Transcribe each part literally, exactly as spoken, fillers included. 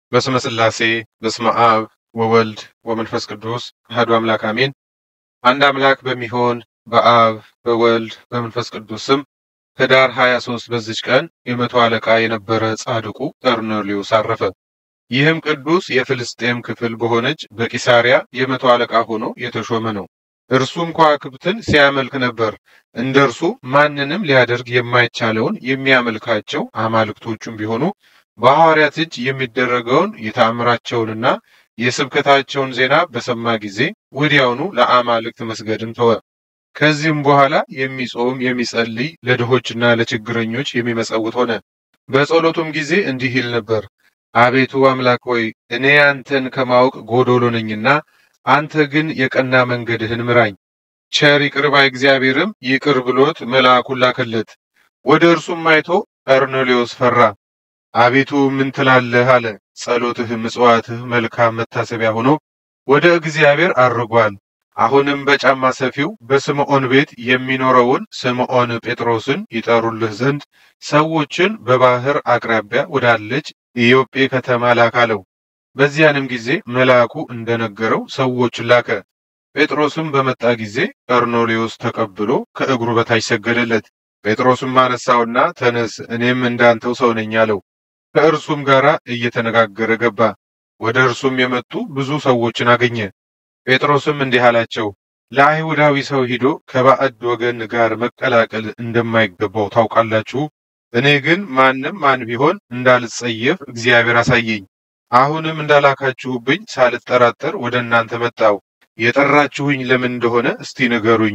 በስመ ሥላሴ በስመ አብ ወወልድ ወመንፈስ ቅዱስ አሐዱ አምላክ አሜን። አንድ አምላክ በሚሆን በአብ በወልድ በመንፈስ ቅዱስ ስም ህዳር ሃያ ሦስት በዚች ቀን የመቶ አለቃ የነበረ ጻድቁ ቀርኔሌዎስ አረፈ። ይህም ቅዱስ የፍልስጤም ክፍል በሆነች በቂሳሪያ የመቶ አለቃ ሆኖ የተሾመ ነው። እርሱም ከዋክብትን ሲያመልክ ነበር። እንደርሱ ማንንም ሊያደርግ የማይቻለውን የሚያመልካቸው አማልክቶቹም ቢሆኑ በሐዋርያት እጅ የሚደረገውን የተአምራቸውንና የስብከታቸውን ዜና በሰማ ጊዜ ወዲያውኑ ለአማልክት መስገድን ተወ። ከዚህም በኋላ የሚጾም የሚጸልይ ለድሆችና ለችግረኞች የሚመጸውት ሆነ። በጸሎቱም ጊዜ እንዲህ ይል ነበር። አቤቱ አምላክ ሆይ እኔ አንተን ከማወቅ ጎዶሎ ነኝና አንተ ግን የቀና መንገድህን ምራኝ። ቸር ይቅር ባይ እግዚአብሔርም ይቅር ብሎት መልአኩን ላከለት። ወደ እርሱም አይቶ ቀርኔሌዎስ ፈራ። አቤቱ ምን ትላለህ አለ። ጸሎትህ ምጽዋትህ መልካም መታሰቢያ ሆኖ ወደ እግዚአብሔር አርጓል። አሁንም በጫማ ሰፊው በስምዖን ቤት የሚኖረውን ስምዖን ጴጥሮስን ይጠሩልህ ዘንድ ሰዎችን በባህር አቅራቢያ ወዳለች ኢዮጴ ከተማ ላካለው። በዚያንም ጊዜ መልአኩ እንደነገረው ሰዎችን ላከ። ጴጥሮስም በመጣ ጊዜ ቀርኔሌዎስ ተቀብሎ ከእግሩ በታች ሰገደለት። ጴጥሮስም አነሳውና ተነስ፣ እኔም እንዳንተው ሰው ነኝ አለው። ከእርሱም ጋር እየተነጋገረ ገባ። ወደ እርሱም የመጡ ብዙ ሰዎችን አገኘ። ጴጥሮስም እንዲህ አላቸው፣ ለአይሁዳዊ ሰው ሂዶ ከባዕድ ወገን ጋር መቀላቀል እንደማይገባው ታውቃላችሁ። እኔ ግን ማንም ማን ቢሆን እንዳልጸየፍ እግዚአብሔር አሳየኝ። አሁንም እንዳላካችሁብኝ ሳልጠራጠር ወደ እናንተ መጣው። የጠራችሁኝ ለምን እንደሆነ እስቲ ንገሩኝ።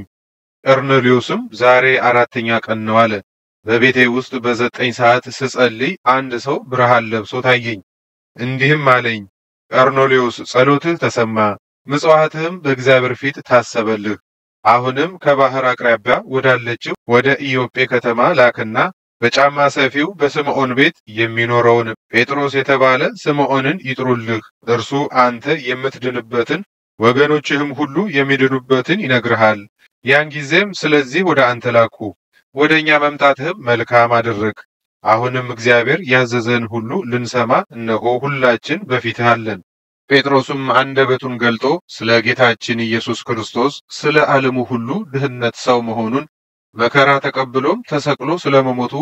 ቀርኔሌዎስም ዛሬ አራተኛ ቀን ነው አለ። በቤቴ ውስጥ በዘጠኝ ሰዓት ስጸልይ አንድ ሰው ብርሃን ለብሶ ታየኝ። እንዲህም አለኝ፣ ቀርኔሌዎስ ጸሎትህ ተሰማ፣ ምጽዋትህም በእግዚአብሔር ፊት ታሰበልህ። አሁንም ከባህር አቅራቢያ ወዳለችው ወደ ኢዮጴ ከተማ ላክና በጫማ ሰፊው በስምዖን ቤት የሚኖረውን ጴጥሮስ የተባለ ስምዖንን ይጥሩልህ። እርሱ አንተ የምትድንበትን ወገኖችህም ሁሉ የሚድኑበትን ይነግርሃል። ያን ጊዜም ስለዚህ ወደ አንተ ላኩ። ወደ እኛ መምጣትህም መልካም አደረግ። አሁንም እግዚአብሔር ያዘዘን ሁሉ ልንሰማ እነሆ ሁላችን በፊትህ አለን። ጴጥሮስም አንደበቱን ገልጦ ስለ ጌታችን ኢየሱስ ክርስቶስ ስለ ዓለሙ ሁሉ ድህነት ሰው መሆኑን መከራ ተቀብሎም ተሰቅሎ ስለመሞቱ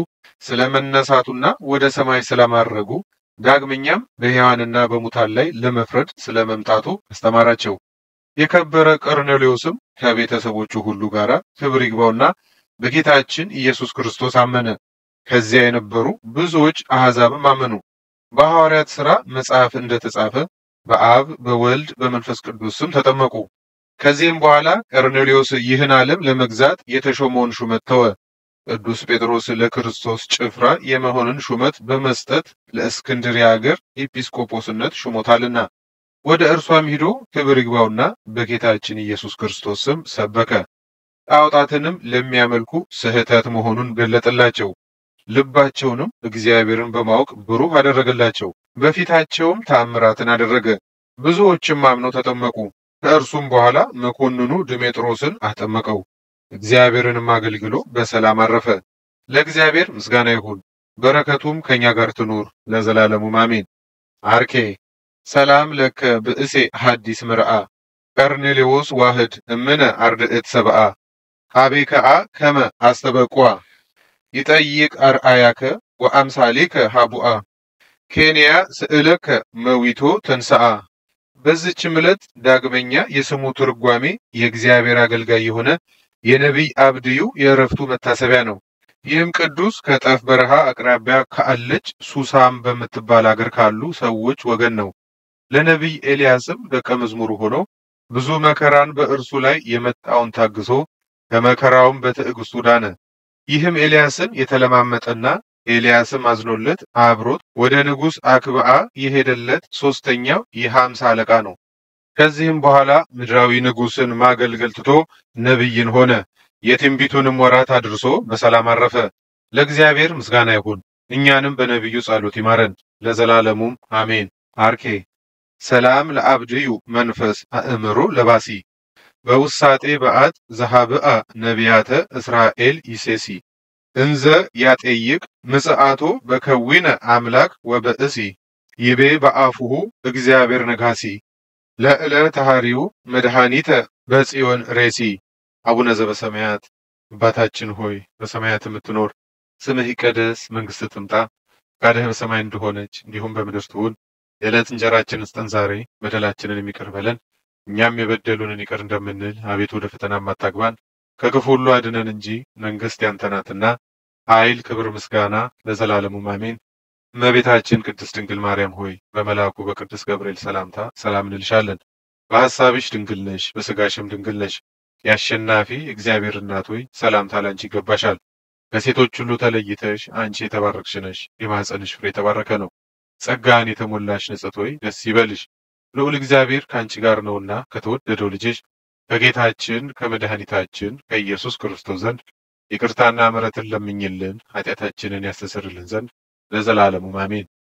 ስለመነሳቱና ወደ ሰማይ ስለማረጉ ዳግመኛም በሕያዋንና በሙታን ላይ ለመፍረድ ስለመምጣቱ አስተማራቸው። የከበረ ቀርኔሌዎስም ከቤተሰቦቹ ሁሉ ጋር ክብር ይግባውና በጌታችን ኢየሱስ ክርስቶስ አመነ። ከዚያ የነበሩ ብዙዎች አሕዛብም አመኑ። በሐዋርያት ሥራ መጽሐፍ እንደተጻፈ በአብ በወልድ በመንፈስ ቅዱስ ስም ተጠመቁ። ከዚህም በኋላ ቀርኔሌዎስ ይህን ዓለም ለመግዛት የተሾመውን ሹመት ተወ። ቅዱስ ጴጥሮስ ለክርስቶስ ጭፍራ የመሆንን ሹመት በመስጠት ለእስክንድርያ ሀገር ኤጲስቆጶስነት ሹሞታልና ወደ እርሷም ሂዶ ክብር ይግባውና በጌታችን ኢየሱስ ክርስቶስ ስም ሰበከ። ጣዖታትንም ለሚያመልኩ ስህተት መሆኑን ገለጠላቸው። ልባቸውንም እግዚአብሔርን በማወቅ ብሩህ አደረገላቸው። በፊታቸውም ተአምራትን አደረገ። ብዙዎችም አምነው ተጠመቁ። ከእርሱም በኋላ መኮንኑ ድሜጥሮስን አጠመቀው። እግዚአብሔርንም አገልግሎ በሰላም አረፈ። ለእግዚአብሔር ምስጋና ይሁን፣ በረከቱም ከኛ ጋር ትኑር ለዘላለሙ አሜን። አርኬ ሰላም ለከ ብእሴ ሐዲስ ምርአ ቀርኔሌዎስ ዋህድ እምነ አርድእት ሰብአ ሀቤከአ ከመ አስተበቋ ይጠይቅ አርአያከ ወአምሳሌከ ሀቡአ ኬንያ ስዕለከ መዊቶ ተንሰአ። በዚህችም ዕለት ዳግመኛ የስሙ ትርጓሜ የእግዚአብሔር አገልጋይ የሆነ የነቢይ አብድዩ የዕረፍቱ መታሰቢያ ነው። ይህም ቅዱስ ከጠፍ በረሃ አቅራቢያ ካለች ሱሳም በምትባል አገር ካሉ ሰዎች ወገን ነው። ለነቢይ ኤልያስም ደቀ መዝሙሩ ሆኖ ብዙ መከራን በእርሱ ላይ የመጣውን ታግሶ ከመከራውም በትዕግስቱ ዳነ። ይህም ኤልያስን የተለማመጠና ኤልያስም አዝኖለት አብሮት ወደ ንጉሥ አክብአ የሄደለት ሶስተኛው የሃምሳ አለቃ ነው። ከዚህም በኋላ ምድራዊ ንጉሥን ማገልገል ትቶ ነቢይን ሆነ። የትንቢቱንም ወራት አድርሶ በሰላም አረፈ። ለእግዚአብሔር ምስጋና ይሁን፣ እኛንም በነቢዩ ጸሎት ይማረን ለዘላለሙም አሜን። አርኬ ሰላም ለአብድዩ መንፈስ አእምሮ ለባሲ በውሳጤ በአት ዘሃብአ ነቢያተ እስራኤል ይሴሲ እንዘ ያጠይቅ ምጽአቶ በከዊነ አምላክ ወበእሲ ይቤ በአፉሁ እግዚአብሔር ነጋሲ ለዕለተ ሐሪው መድኃኒተ በጽዮን ሬሲ። አቡነ ዘበሰማያት አባታችን ሆይ በሰማያት የምትኖር ስምህ ይቀደስ፣ መንግሥትህ ትምጣ፣ ፈቃድህ በሰማይ እንደሆነች እንዲሁም በምድር ትሁን። የዕለት እንጀራችንን ስጠን ዛሬ፣ በደላችንን ይቅር በለን እኛም የበደሉንን ይቅር እንደምንል፣ አቤቱ ወደ ፈተና አታግባን ከክፉ ሁሉ አድነን እንጂ መንግሥት ያንተ ናትና ኃይል፣ ክብር፣ ምስጋና ለዘላለሙ አሜን። እመቤታችን ቅድስት ድንግል ማርያም ሆይ በመልአኩ በቅዱስ ገብርኤል ሰላምታ ሰላም እንልሻለን። በሐሳብሽ ድንግል ነሽ፣ በሥጋሽም ድንግል ነሽ። የአሸናፊ እግዚአብሔር እናት ሆይ ሰላምታ ላንቺ ይገባሻል። ከሴቶች ሁሉ ተለይተሽ አንቺ የተባረክሽ ነሽ፣ የማኅፀንሽ ፍሬ የተባረከ ነው። ጸጋን የተሞላሽ ንጽሕት ሆይ ደስ ይበልሽ፣ ልዑል እግዚአብሔር ከአንቺ ጋር ነውና ከተወደደው ልጅሽ ከጌታችን ከመድኃኒታችን ከኢየሱስ ክርስቶስ ዘንድ ይቅርታና ምሕረትን ለምኝልን ኃጢአታችንን ያስተሰርይልን ዘንድ ለዘላለሙ አሜን።